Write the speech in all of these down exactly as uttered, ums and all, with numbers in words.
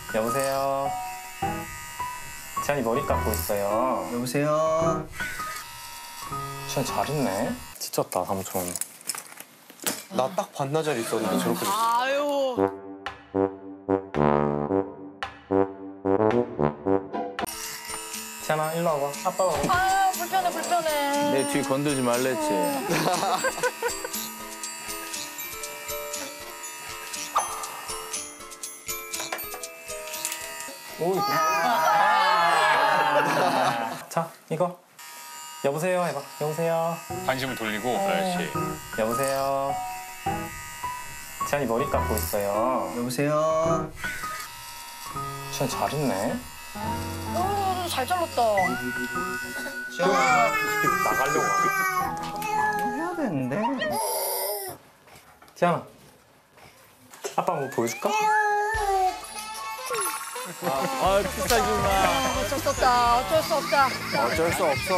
여보세요. 지안이 머리 깎고 있어요. 여보세요. 지안 잘 있네. 지쳤다 삼촌. 나 딱 반나절 있었는데 저렇게 됐어. 아유. 지안아 일로 와봐. 아빠가. 아 불편해 불편해. 내 뒤 건들지 말랬지. 오. 자 이거. 여보세요 해봐. 여보세요. 관심을 돌리고 그렇지. 여보세요. 지안이 머리 깎고 있어요. 여보세요. 지안 잘 있네. 어, 잘 잘랐다. 나가려고 하네. 해야 되는데. 지안아. 아빠 뭐 보여줄까? 아, 비싸지 마. 어쩔 수 없다. 어쩔 수 없다. 어쩔 수 없어.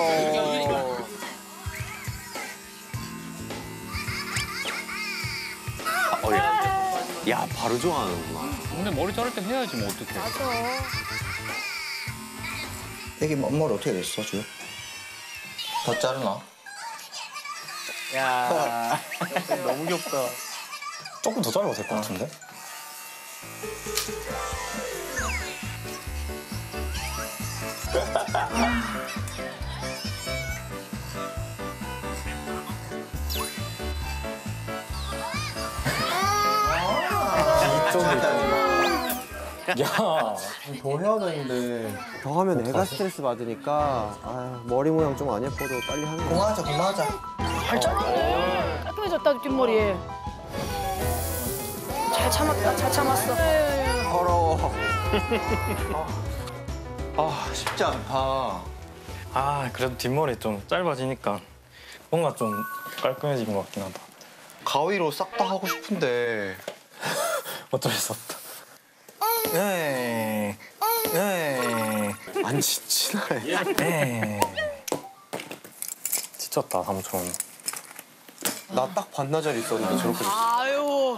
어, 야. 야, 바로 좋아하는구나. 근데 머리 자를 때 해야지 뭐 어떡해. 맞아. 애기 머리 어떻게 됐어, 지금? 더 자르나? 야, 너무 귀엽다. 조금 더 자르면 될 것 같은데? 야, 더 해야 되는데. 더 하면 애가 스트레스 받으니까 아유, 머리 모양 좀 안 예뻐도 빨리 하는 거야. 그만하자, 그만하자. 잘 잘랐네. 깔끔해졌다 뒷머리. 잘 참았다. 잘 참았어. 더러워. 아, 쉽지 않다. 아 그래도 뒷머리 좀 짧아지니까 뭔가 좀 깔끔해진 것 같긴 하다. 가위로 싹 다 하고 싶은데. 어쩔 수 없다. 에이, 에이, 안 지치나해. 에이. 지쳤다 삼촌. 나 딱 반나절 있었는데 저렇게 됐어. 아유.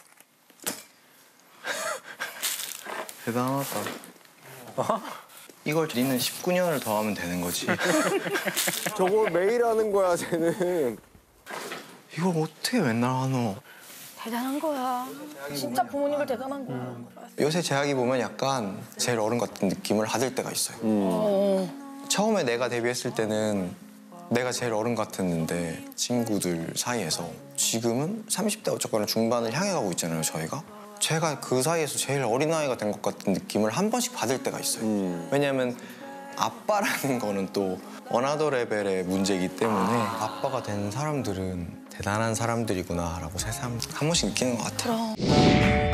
대단하다. 어? 이걸 니는 십구 년을 더 하면 되는 거지. 저걸 매일 하는 거야, 쟤는. 이걸 어떻게 맨날 하노? 대단한 거야. 진짜 부모님들 대단한 거야. 요새 제약이 보면 약간 제일 어른 같은 느낌을 받을 때가 있어요. 어. 처음에 내가 데뷔했을 때는 내가 제일 어른 같았는데 친구들 사이에서 지금은 삼십 대 어쨌거나 중반을 향해 가고 있잖아요, 저희가. 제가 그 사이에서 제일 어린아이가 된 것 같은 느낌을 한 번씩 받을 때가 있어요. 음. 왜냐면 아빠라는 거는 또 어나더 레벨의 문제이기 때문에 아빠가 된 사람들은 대단한 사람들이구나라고 새삼 한 번씩 느끼는 것 같아요. 그럼.